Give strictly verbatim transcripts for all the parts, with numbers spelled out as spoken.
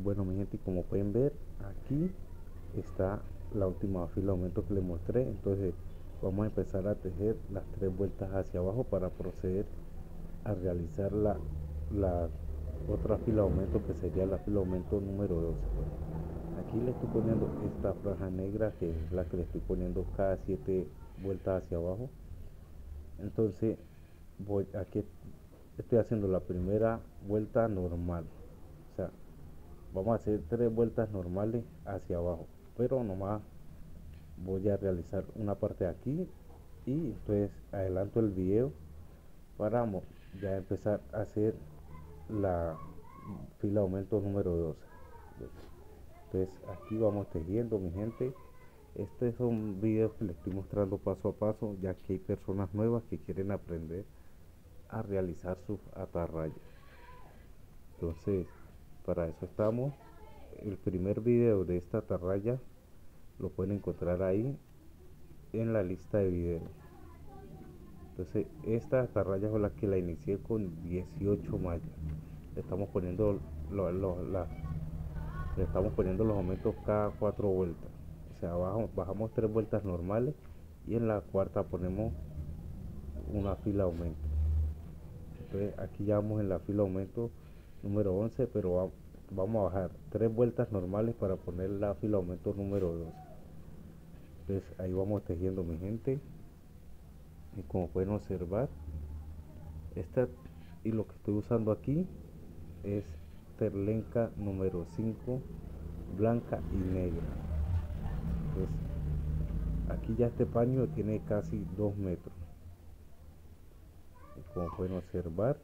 Bueno, mi gente, como pueden ver, aquí está la última fila de aumento que les mostré. Entonces vamos a empezar a tejer las tres vueltas hacia abajo para proceder a realizar la, la otra fila de aumento, que sería la fila de aumento número doce. Aquí le estoy poniendo esta franja negra, que es la que le estoy poniendo cada siete vueltas hacia abajo. Entonces voy aquí, estoy haciendo la primera vuelta normal, o sea, vamos a hacer tres vueltas normales hacia abajo, pero nomás voy a realizar una parte de aquí, y entonces adelanto el video para ya empezar a hacer la fila de aumento número doce. Entonces aquí vamos tejiendo, mi gente. Estos son videos que les estoy mostrando paso a paso, ya que hay personas nuevas que quieren aprender a realizar sus atarrayas. Entonces, para eso estamos. El primer video de esta atarraya lo pueden encontrar ahí en la lista de videos. Entonces, esta atarraya fue la que la inicié con dieciocho mallas. Le estamos poniendo lo, lo, la, le estamos poniendo los aumentos cada cuatro vueltas. O sea, bajamos, bajamos tres vueltas normales, y en la cuarta ponemos una fila de aumento. Entonces aquí ya vamos en la fila de aumento número once, pero va, vamos a bajar tres vueltas normales para poner la fila de aumento número doce. Entonces ahí vamos tejiendo, mi gente, y como pueden observar, esta y lo que estoy usando aquí es terlenca número cinco, blanca y negra. Entonces aquí ya este paño tiene casi dos metros, y como pueden observar,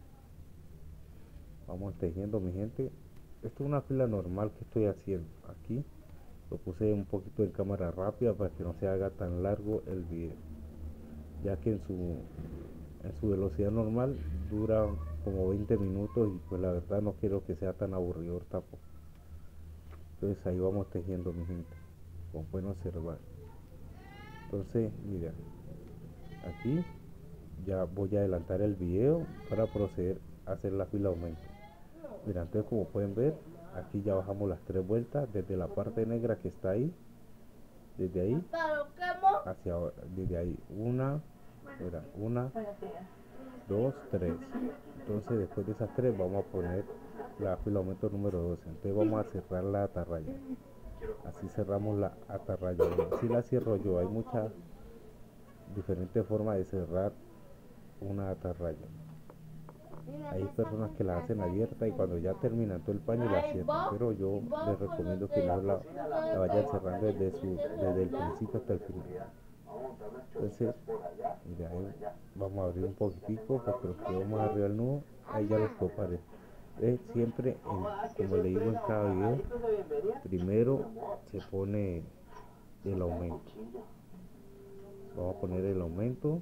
vamos tejiendo, mi gente. Esto es una fila normal que estoy haciendo. Aquí lo puse un poquito en cámara rápida para que no se haga tan largo el video, ya que en su en su velocidad normal dura como veinte minutos, y pues la verdad no quiero que sea tan aburrido tampoco. Entonces ahí vamos tejiendo, mi gente, como pueden observar. Entonces mira, aquí ya voy a adelantar el video para proceder a hacer la fila de aumento. Mira, entonces como pueden ver, aquí ya bajamos las tres vueltas desde la parte negra que está ahí, desde ahí hacia desde ahí una, mira, una, dos, tres. Entonces después de esas tres vamos a poner la fila de aumento número doce. Entonces vamos a cerrar la atarraya. Así cerramos la atarraya. Así la cierro yo. Hay muchas diferentes formas de cerrar una atarraya. Hay personas que la hacen abierta y cuando ya terminan todo el paño la cierran, pero yo les recomiendo que no la, la vayan cerrando desde, su, desde el principio hasta el final. Entonces, mira, ahí vamos a abrir un poquitico porque los quedó más arriba del nudo, ahí ya los toparé. Eh, siempre, en, como le digo en cada video, primero se pone el aumento. Vamos a poner el aumento.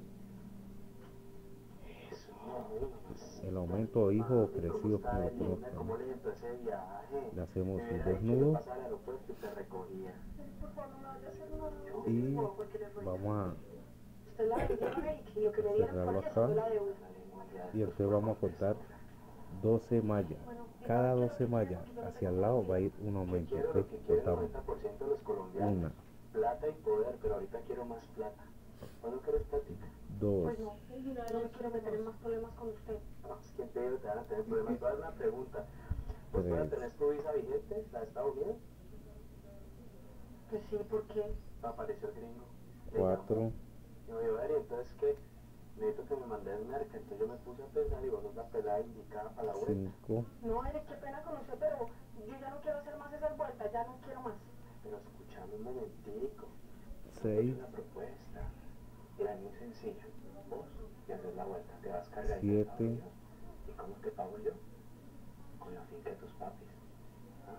El aumento hijo o crecido, como lo conozcan, ¿no? Le hacemos sus dos nudos y vamos a cerrarlo acá, y entonces vamos a contar doce mallas. Cada doce mallas hacia el lado va a ir un aumento. Entonces contamos una, dos, pues no, no me quiero meter en más problemas con usted. No, es que te van a tener problemas. Voy a dar una pregunta. ¿Vos para tener tu visa vigente, la de Estados Unidos? Pues sí, ¿por qué? Apareció el gringo. cuatro, Y me dijo, Ari, entonces que necesito que me mandes merca. Entonces yo me puse a pensar y vos sos la pelada indicada para la vuelta. cinco, No, Ari, qué pena con usted, pero yo ya no quiero hacer más esas vueltas, ya no quiero más. Pero escuchame un momentico. seis, Una propuesta. Era muy sencillo. Vos te haces la vuelta, te vas cargando. siete, ¿Y cómo te pago yo? Con la finca de tus papis. ¿Ah?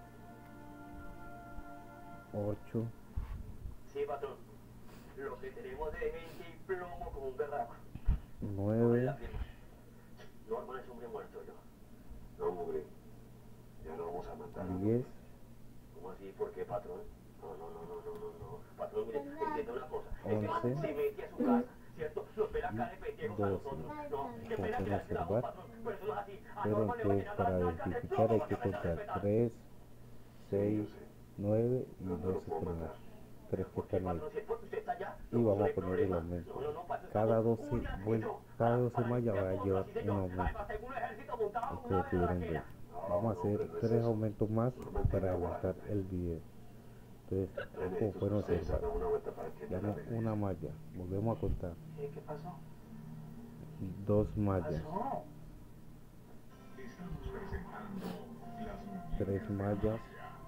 ocho, Sí, patrón. Lo que tenemos es gente y plomo como un berraco. nueve, No, hermano, es hombre muerto yo. No, mugre. Ya no vamos a matar. diez, ¿Cómo así? ¿Por qué, patrón? No, no, no, no, no, no, no. Patrón, mire, entienda una cosa. once, Se mete a su casa, ¿cierto? Nos ve la cara de pendejos a nosotros. No, qué pena que le hace la voz, patrón. Pero entonces para verificar hay que contar tres, seis, nueve y doce con las tres que están ahí. Y vamos a poner el aumento. Cada doce, cada doce mallas va a llevar un aumento. Ustedes pudieron ver. Vamos a hacer tres aumentos más para adelantar el video. Entonces, como pueden observar, damos una malla, volvemos a contar, dos mallas, tres mallas,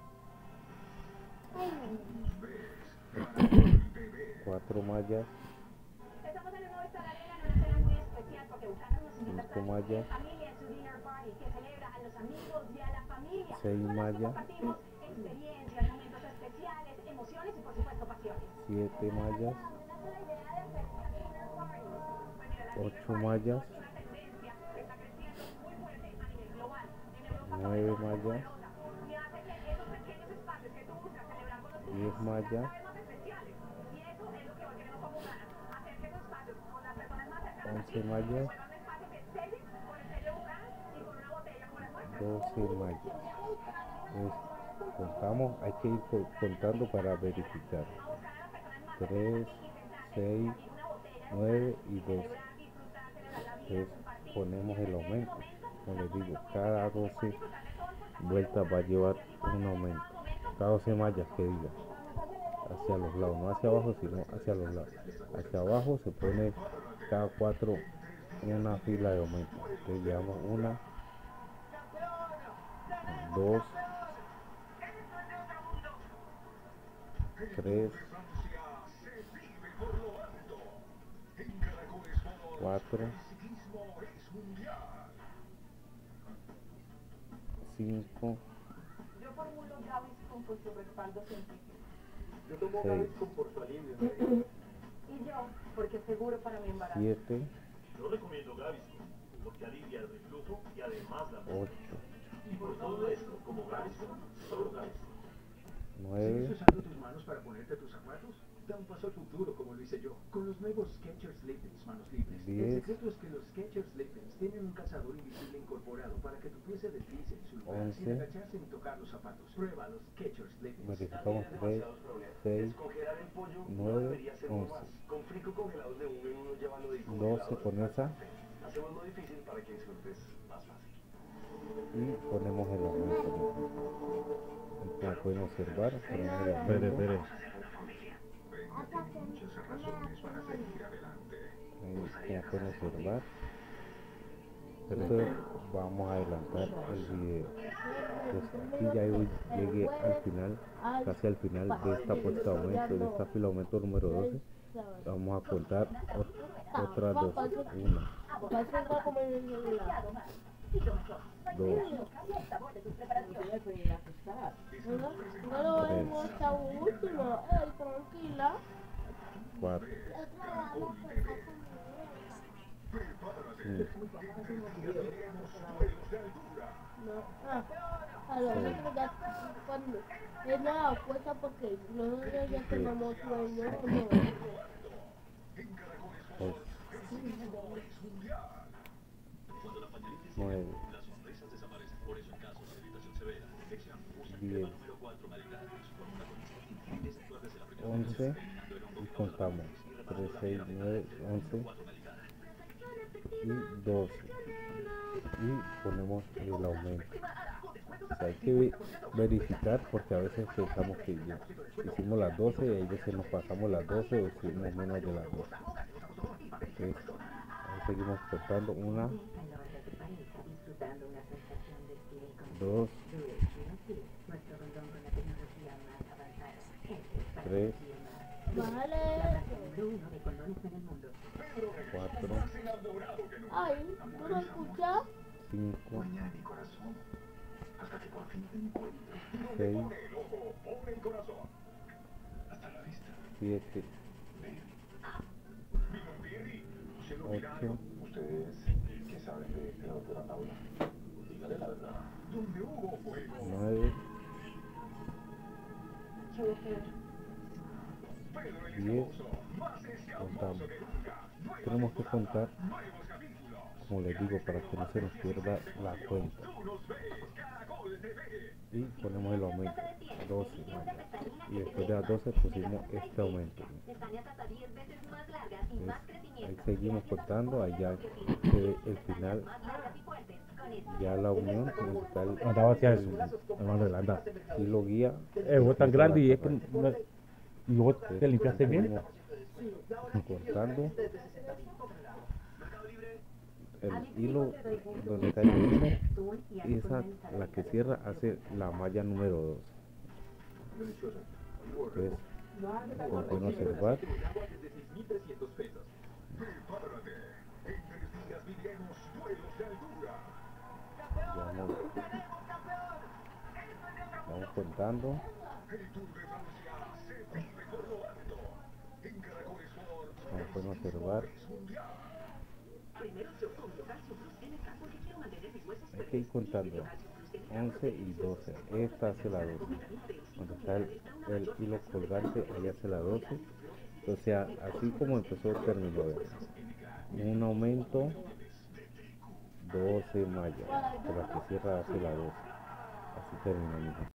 cuatro mallas, cinco mallas, seis mallas, siete mallas, ocho mallas, nueve mallas, diez mallas, once mallas, doce mallas. Entonces, contamos, hay que ir contando para verificar. tres, seis, nueve y doce. Entonces ponemos el aumento. Como les digo, cada doce vueltas va a llevar un aumento. Cada doce mallas que diga. Hacia los lados, no hacia abajo, sino hacia los lados. Hacia abajo se pone cada cuatro una fila de aumento. Entonces llevamos una, dos, tres, cuatro, cinco, Yo formulo Gaviscon por su respaldo científico. Yo tomo Gaviscon por su alivio. Y yo, porque es seguro para mi embarazo. siete, Yo recomiendo Gaviscon porque alivia el reflujo y además la ocho, y por todo esto, como Gaviscon, solo Gaviscon. nueve, ¿Sigues usando tus manos para ponerte tus zapatos? Da un paso al futuro como lo hice yo, con los nuevos Skechers Slip-ins manos libres. diez. El secreto es que los Skechers Slip-ins tienen un cazador invisible incorporado para que tu pie se deslice en su lugar once. sin agacharse ni tocar los zapatos. Prueba los Skechers Slip-ins. verificamos tres, seis, Descongelar el pollo no nueve, debería ser once. más. Con frico congelados de uno en uno llevan lo de doce con esa hacemos lo difícil para que disfrutes más fácil. y ponemos el aumento. Como pueden observar, ponemos el Espere, aumento. espere. Muchas razones para seguir adelante. Ahí, como pueden observar, entonces vamos a adelantar el video. Entonces aquí ya yo llegué al final, casi al final de esta puesta de aumento, de esta fila de aumento número doce. Vamos a contar ot- otras dos, una, dos, No lo vemos hasta último, ey, tranquila. cuatro, cinco, No, ah, a nosotros ya, cuando es nada, cuesta porque nosotros ya tenemos sueño, no. ocho, nueve, diez, once y contamos tres, seis, nueve, once y doce y ponemos el aumento. O sea, hay que ve- verificar porque a veces pensamos que ya hicimos las doce y a veces nos pasamos las doce o hicimos menos de las doce. Entonces, ahí seguimos contando una, dos, tres, Vale. cuatro, Ay, ¿tú lo escuchas? cinco, Mañana mi corazón, hasta que por fin te encuentre. seis, Pobre el corazón. Hasta la vista. siete, ocho, Ustedes, ¿qué saben de la doctora Paula? Dígale la verdad. Donde hubo fuego. nueve, Pedro el diez, Escamoso, más escamoso contamos. que nunca. Nuevas Tenemos que temporadas, contar nuevos capítulos. como les digo, para que no se nos pierda la cuenta. Y ponemos el aumento, doce mallas. Y después de las doce pusimos este aumento. Entonces, ahí seguimos cortando, allá se ve el final, ya la unión principal. Andaba hacia eso, hermano, anda. Y lo guía. Es vos tan grande y es que no, y vos te limpiaste bien. Cortando el hilo donde está el hilo, esa la que cierra hace la malla número dos. Entonces, como pueden observar, vamos, vamos contando. Como pueden observar, hay que ir contando once y doce. Esta hace la doce. Cuando está el, el hilo colgante, ahí hace la doce. O sea, así como empezó, terminó. Un aumento, doce mallas. Por la que cierra hace la doce. Así terminó, mi gente.